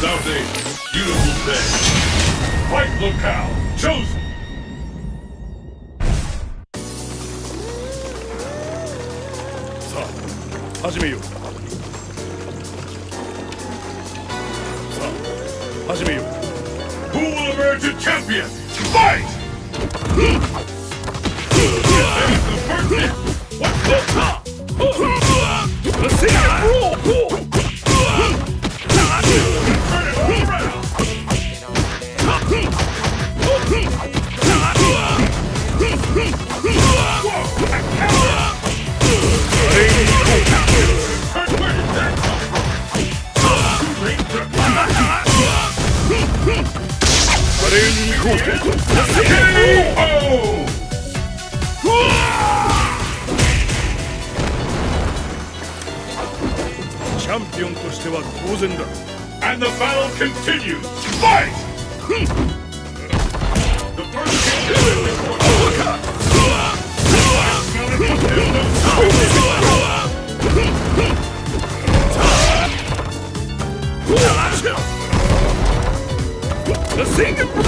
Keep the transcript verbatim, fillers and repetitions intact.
out a beautiful day. Fight locale chosen. さあ、始めよう。さあ、始めよう。Who will emerge a champion? Fight! There's the first hit. What's this? Let's see it roll! Turn it all around! Whoa! A counter! Where did that come from? Too late to Champion としては当然だ。And the battle continues. Fight! The first hit is the Let's sing it!